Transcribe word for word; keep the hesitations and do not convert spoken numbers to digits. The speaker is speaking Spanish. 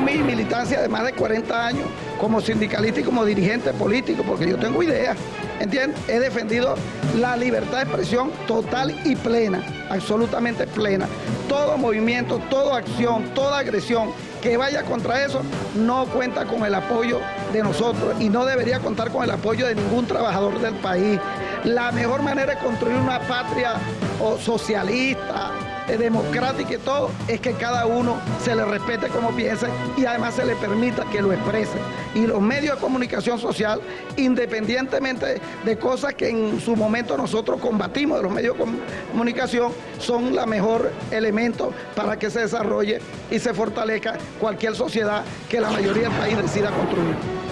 mi militancia de más de cuarenta años como sindicalista y como dirigente político, porque yo tengo ideas, ¿entiendes? He defendido la libertad de expresión total y plena, absolutamente plena. Todo movimiento, toda acción, toda agresión que vaya contra eso no cuenta con el apoyo de nosotros y no debería contar con el apoyo de ningún trabajador del país. La mejor manera de construir una patria o socialista, eh, democrática y todo, es que cada uno se le respete como piensa y además se le permita que lo exprese. Y los medios de comunicación social, independientemente de cosas que en su momento nosotros combatimos de los medios de comunicación, son la mejor elemento para que se desarrolle y se fortalezca cualquier sociedad que la mayoría del país decida construir.